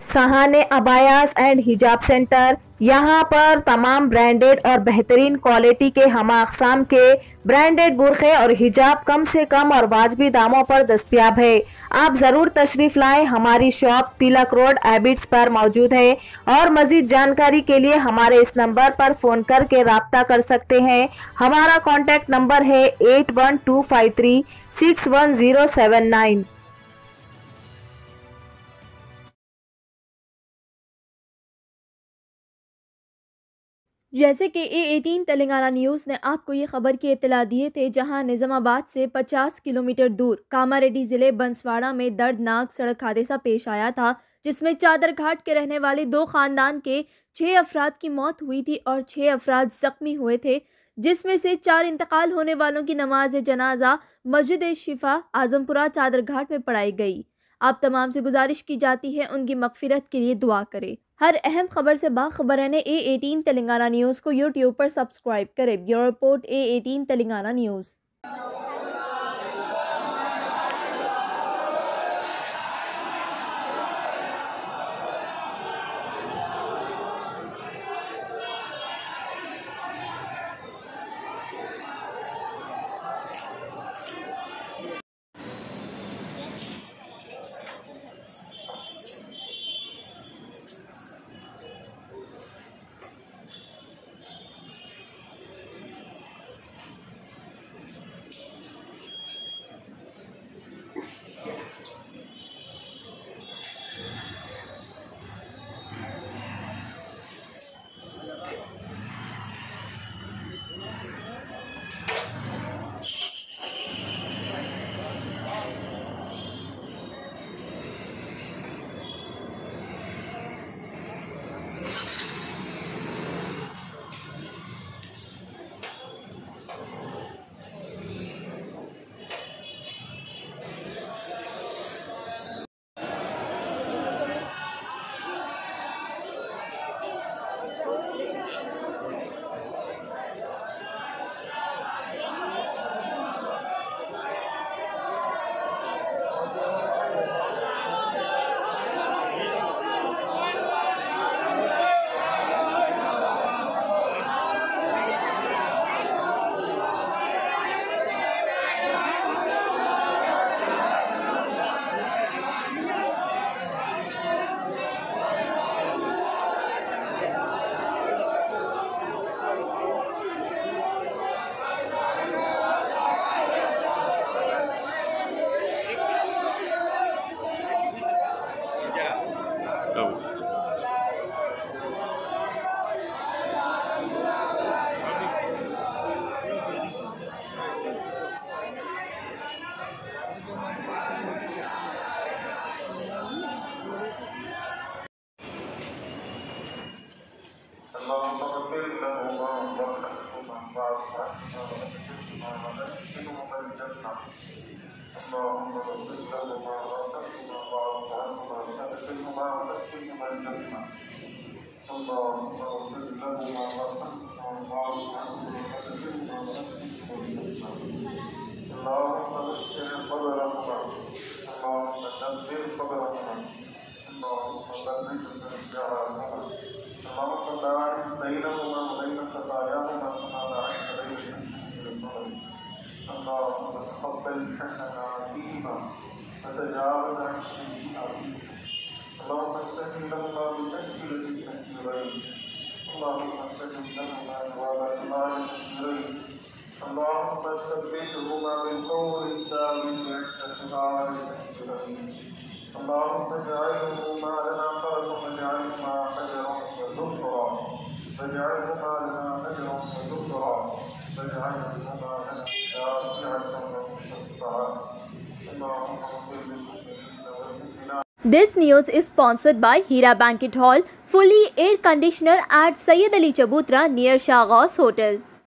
Sahane abayas and hijab center. यहाँ पर तमाम ब्रांडेड और बेहतरीन क्वालिटी के हम अक़साम के ब्रांडेड बुरखे और हिजाब कम से कम और वाजबी दामों पर दस्तियाब है। आप ज़रूर तशरीफ़ लाएं। हमारी शॉप तिलक रोड एबिट्स पर मौजूद है और मज़ीद जानकारी के लिए हमारे इस नंबर पर फ़ोन करके रब्ता कर सकते हैं। हमारा कॉन्टैक्ट नंबर है 8125361079। जैसे कि A18 तेलंगाना न्यूज़ ने आपको ये खबर की इत्तला दिए थे, जहां निज़ामाबाद से 50 किलोमीटर दूर कामारेड्डी ज़िले बंसवाड़ा में दर्दनाक सड़क हादसा पेश आया था, जिसमें चादर घाट के रहने वाले 2 खानदान के 6 अफराद की मौत हुई थी और 6 अफराद जख्मी हुए थे, जिसमें से 4 इंतकाल होने वालों की नमाज जनाजा मस्जिद शिफा आजमपुरा चादर घाट में पढ़ाई गई। आप तमाम से गुजारिश की जाती है उनकी मगफिरत के लिए दुआ करें। हर अहम खबर से बाखबर रहने A18 तेलंगाना न्यूज़ को यूट्यूब पर सब्सक्राइब करें। Bureau report A18 Telangana news. This news is sponsored by Hira Banquet Hall, fully air conditioner at Sayyid Ali Chabutra near Shah Ghaus Hotel.